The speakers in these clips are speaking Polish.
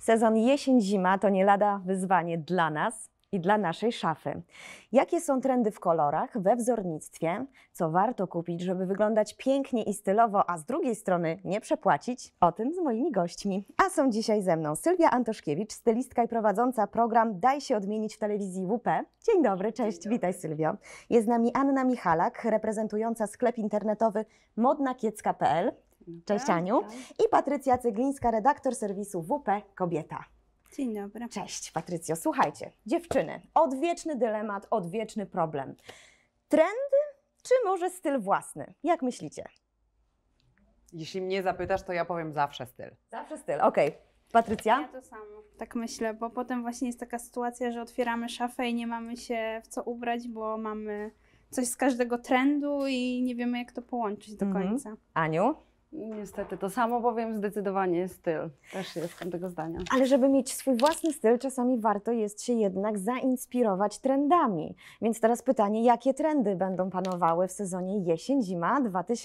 Sezon jesień-zima to nie lada wyzwanie dla nas i dla naszej szafy. Jakie są trendy w kolorach, we wzornictwie, co warto kupić, żeby wyglądać pięknie i stylowo, a z drugiej strony nie przepłacić? O tym z moimi gośćmi. A są dzisiaj ze mną Sylwia Antoszkiewicz, stylistka i prowadząca program Daj się odmienić w telewizji WP. Dzień dobry, cześć, witaj Sylwio. Jest z nami Anna Michalak, reprezentująca sklep internetowy modnakiecka.pl. Cześć Aniu. I Patrycja Cyglińska, redaktor serwisu WP Kobieta. Dzień dobry. Cześć Patrycjo. Słuchajcie, dziewczyny, odwieczny dylemat, odwieczny problem. Trendy czy może styl własny? Jak myślicie? Jeśli mnie zapytasz, to ja powiem zawsze styl. Zawsze styl, okej. Patrycja? Ja to samo. Tak myślę, bo potem właśnie jest taka sytuacja, że otwieramy szafę i nie mamy się w co ubrać, bo mamy coś z każdego trendu i nie wiemy, jak to połączyć do końca. Aniu? Niestety to samo powiem, zdecydowanie styl. Też jestem tego zdania. Ale żeby mieć swój własny styl, czasami warto jest się jednak zainspirować trendami. Więc teraz pytanie, jakie trendy będą panowały w sezonie jesień-zima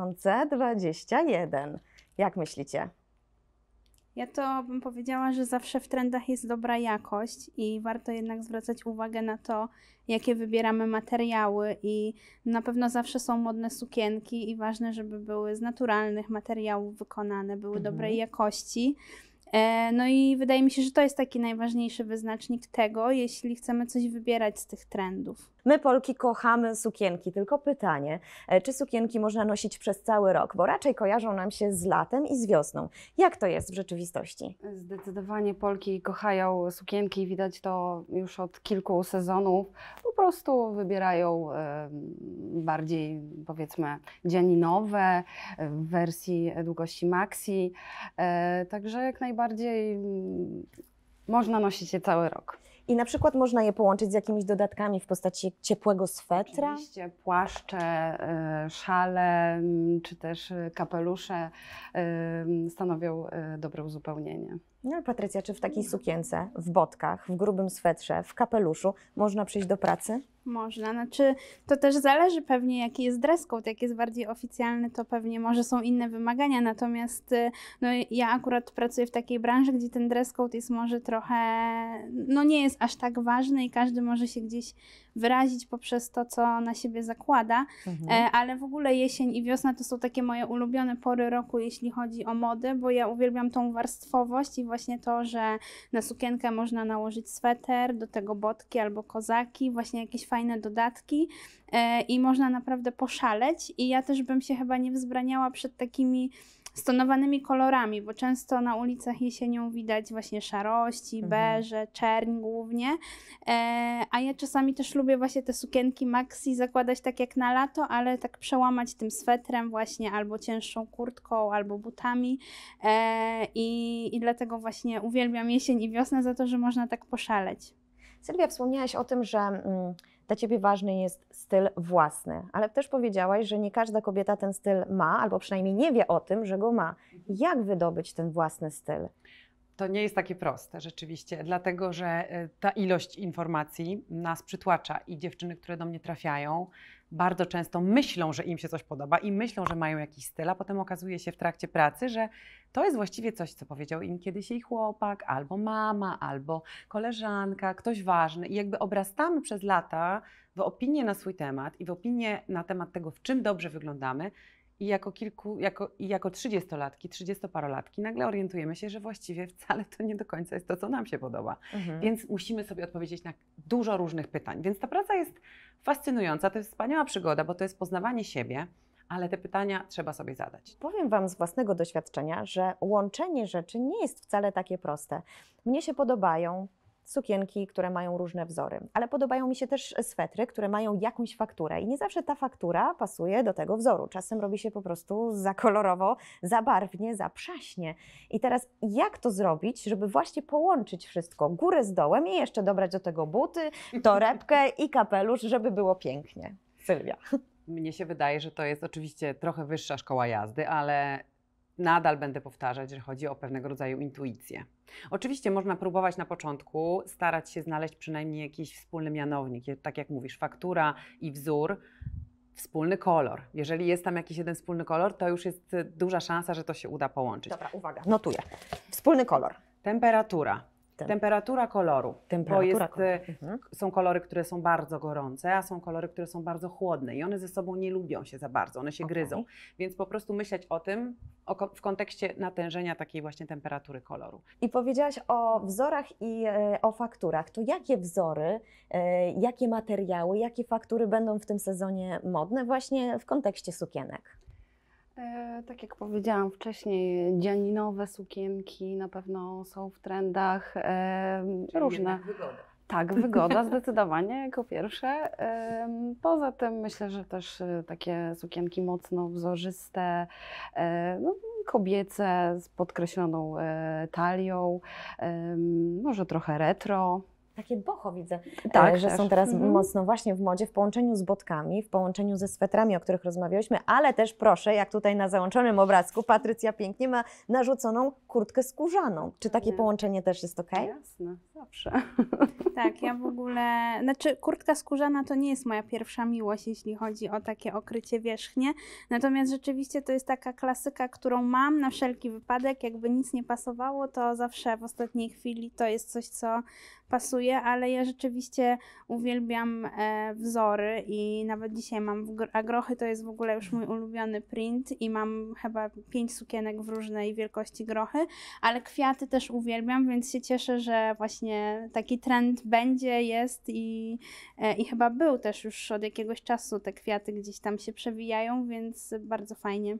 2021? Jak myślicie? Ja to bym powiedziała, że zawsze w trendach jest dobra jakość i warto jednak zwracać uwagę na to, jakie wybieramy materiały i na pewno zawsze są modne sukienki i ważne, żeby były z naturalnych materiałów wykonane, były dobrej jakości. No i wydaje mi się, że to jest taki najważniejszy wyznacznik tego, jeśli chcemy coś wybierać z tych trendów. My Polki kochamy sukienki, tylko pytanie, czy sukienki można nosić przez cały rok, bo raczej kojarzą nam się z latem i z wiosną. Jak to jest w rzeczywistości? Zdecydowanie Polki kochają sukienki i widać to już od kilku sezonów. Po prostu wybierają bardziej, powiedzmy, dzianinowe w wersji długości maxi. Także jak najbardziej można nosić je cały rok. I na przykład można je połączyć z jakimiś dodatkami w postaci ciepłego swetra? Oczywiście płaszcze, szale czy też kapelusze stanowią dobre uzupełnienie. No, Patrycja, czy w takiej sukience, w botkach, w grubym swetrze, w kapeluszu można przyjść do pracy? Można, znaczy to też zależy pewnie jaki jest dress code, jak jest bardziej oficjalny, to pewnie może są inne wymagania, natomiast no, ja akurat pracuję w takiej branży, gdzie ten dress code jest może trochę, no nie jest aż tak ważny i każdy może się gdzieś wyrazić poprzez to, co na siebie zakłada, ale w ogóle jesień i wiosna to są takie moje ulubione pory roku, jeśli chodzi o modę, bo ja uwielbiam tą warstwowość i właśnie to, że na sukienkę można nałożyć sweter, do tego botki albo kozaki, właśnie jakieś fajne dodatki i można naprawdę poszaleć i ja też bym się chyba nie wzbraniała przed takimi stonowanymi kolorami, bo często na ulicach jesienią widać właśnie szarości, beże, czerń głównie, a ja czasami też lubię właśnie te sukienki maxi zakładać tak jak na lato, ale tak przełamać tym swetrem właśnie albo cięższą kurtką, albo butami i dlatego właśnie uwielbiam jesień i wiosnę za to, że można tak poszaleć. Sylwia, wspomniałaś o tym, że dla Ciebie ważny jest styl własny, ale też powiedziałaś, że nie każda kobieta ten styl ma, albo przynajmniej nie wie o tym, że go ma. Jak wydobyć ten własny styl? To nie jest takie proste rzeczywiście, dlatego że ta ilość informacji nas przytłacza i dziewczyny, które do mnie trafiają, bardzo często myślą, że im się coś podoba i myślą, że mają jakiś styl, a potem okazuje się w trakcie pracy, że to jest właściwie coś, co powiedział im kiedyś jej chłopak, albo mama, albo koleżanka, ktoś ważny i jakby obrastamy przez lata w opinię na swój temat i w opinię na temat tego, w czym dobrze wyglądamy. I jako 30-latki, 30-parolatki nagle orientujemy się, że właściwie wcale to nie do końca jest to, co nam się podoba. Więc musimy sobie odpowiedzieć na dużo różnych pytań. Więc ta praca jest fascynująca, to jest wspaniała przygoda, bo to jest poznawanie siebie, ale te pytania trzeba sobie zadać. Powiem Wam z własnego doświadczenia, że łączenie rzeczy nie jest wcale takie proste. Mnie się podobają sukienki, które mają różne wzory, ale podobają mi się też swetry, które mają jakąś fakturę i nie zawsze ta faktura pasuje do tego wzoru. Czasem robi się po prostu za kolorowo, za barwnie, za przaśnie. I teraz jak to zrobić, żeby właśnie połączyć wszystko, górę z dołem i jeszcze dobrać do tego buty, torebkę i kapelusz, żeby było pięknie. Sylwia. Mnie się wydaje, że to jest oczywiście trochę wyższa szkoła jazdy, ale nadal będę powtarzać, że chodzi o pewnego rodzaju intuicję. Oczywiście można próbować na początku starać się znaleźć przynajmniej jakiś wspólny mianownik, tak jak mówisz, faktura i wzór, wspólny kolor. Jeżeli jest tam jakiś jeden wspólny kolor, to już jest duża szansa, że to się uda połączyć. Dobra, uwaga, notuję. Wspólny kolor. Temperatura. Tem- Temperatura koloru. Temperatura Bo koloru. Mhm. są kolory, które są bardzo gorące, a są kolory, które są bardzo chłodne i one ze sobą nie lubią się za bardzo, one się Okej. gryzą. Więc po prostu myśleć o tym w kontekście natężenia takiej właśnie temperatury koloru. I powiedziałaś o wzorach i o fakturach. To jakie wzory, jakie materiały, jakie faktury będą w tym sezonie modne właśnie w kontekście sukienek? Tak jak powiedziałam wcześniej, dzianinowe sukienki na pewno są w trendach, różne. Tak, wygoda zdecydowanie jako pierwsze. Poza tym myślę, że też takie sukienki mocno wzorzyste, no, kobiece z podkreśloną talią, może trochę retro. Takie boho widzę, Tak, że też. są teraz Mhm. mocno właśnie w modzie, w połączeniu z botkami, w połączeniu ze swetrami, o których rozmawiałyśmy, ale też proszę, jak tutaj na załączonym obrazku, Patrycja pięknie ma narzuconą kurtkę skórzaną. Czy takie Nie. połączenie też jest okej? Jasne, zawsze. Tak, ja w ogóle, znaczy kurtka skórzana to nie jest moja pierwsza miłość, jeśli chodzi o takie okrycie wierzchnie, natomiast rzeczywiście to jest taka klasyka, którą mam na wszelki wypadek, jakby nic nie pasowało, to zawsze w ostatniej chwili to jest coś, co pasuje, ale ja rzeczywiście uwielbiam wzory i nawet dzisiaj mam, a grochy to jest w ogóle już mój ulubiony print i mam chyba 5 sukienek w różnej wielkości grochy, ale kwiaty też uwielbiam, więc się cieszę, że właśnie taki trend będzie, jest i chyba był też już od jakiegoś czasu, te kwiaty gdzieś tam się przewijają, więc bardzo fajnie,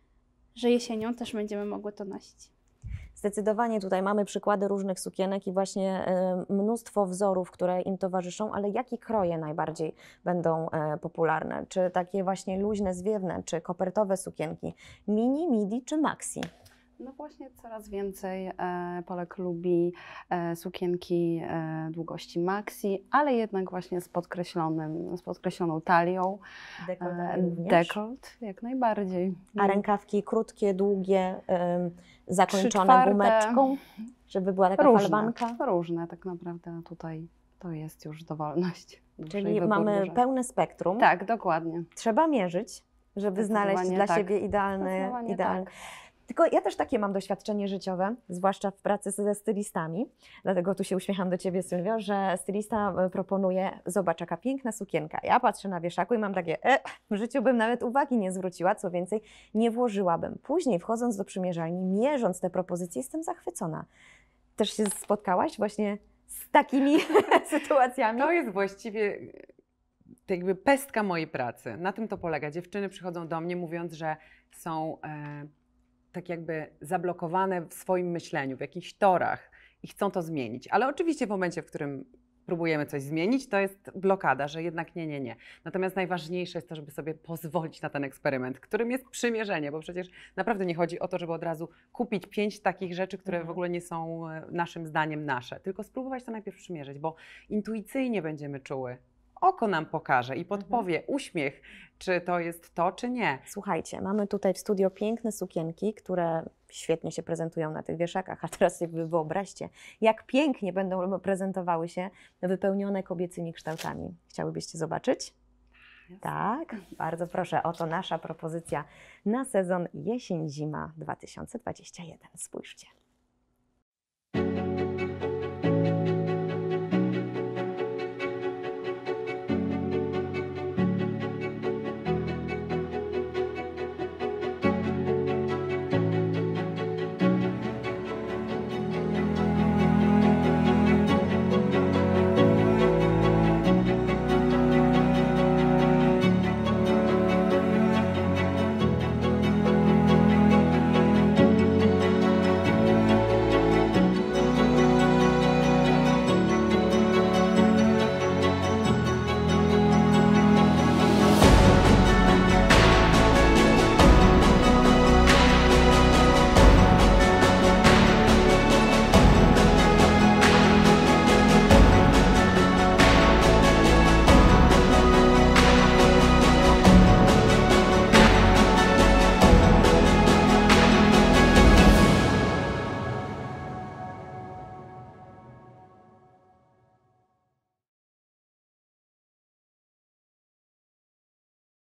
że jesienią też będziemy mogły to nosić. Zdecydowanie tutaj mamy przykłady różnych sukienek i właśnie mnóstwo wzorów, które im towarzyszą, ale jakie kroje najbardziej będą popularne? Czy takie właśnie luźne, zwiewne, czy kopertowe sukienki? Mini, midi czy maxi? No właśnie coraz więcej Polek lubi sukienki długości maxi, ale jednak właśnie z podkreśloną talią. Dekoltowe również? Dekolt, jak najbardziej. A rękawki krótkie, długie, zakończone 3/4. gumeczką, żeby była taka Różne, falbanka? różne tak naprawdę tutaj to jest już dowolność. Duży Czyli wybór mamy duży. pełne spektrum. Tak, dokładnie. Trzeba mierzyć, żeby znaleźć Zdecydowanie dla tak. siebie idealny. Zdecydowanie tak. Tylko ja też takie mam doświadczenie życiowe, zwłaszcza w pracy ze stylistami, dlatego tu się uśmiecham do Ciebie, Sylwio, że stylista proponuje, zobacz jaka piękna sukienka. Ja patrzę na wieszaku i mam takie, w życiu bym nawet uwagi nie zwróciła, co więcej, nie włożyłabym. Później wchodząc do przymierzalni, mierząc te propozycje, jestem zachwycona. Też się spotkałaś właśnie z takimi sytuacjami? To jest właściwie jakby pestka mojej pracy. Na tym to polega. Dziewczyny przychodzą do mnie mówiąc, że są tak jakby zablokowane w swoim myśleniu, w jakichś torach i chcą to zmienić. Ale oczywiście w momencie, w którym próbujemy coś zmienić, to jest blokada, że jednak nie. Natomiast najważniejsze jest to, żeby sobie pozwolić na ten eksperyment, którym jest przymierzenie, bo przecież naprawdę nie chodzi o to, żeby od razu kupić 5 takich rzeczy, które w ogóle nie są naszym zdaniem nasze, tylko spróbować to najpierw przymierzyć, bo intuicyjnie będziemy czuły. Oko nam pokaże i podpowie, uśmiech, czy to jest to, czy nie. Słuchajcie, mamy tutaj w studio piękne sukienki, które świetnie się prezentują na tych wieszakach, a teraz sobie wyobraźcie, jak pięknie będą prezentowały się wypełnione kobiecymi kształtami. Chciałybyście zobaczyć? Tak, bardzo proszę. Oto nasza propozycja na sezon jesień-zima 2021. Spójrzcie.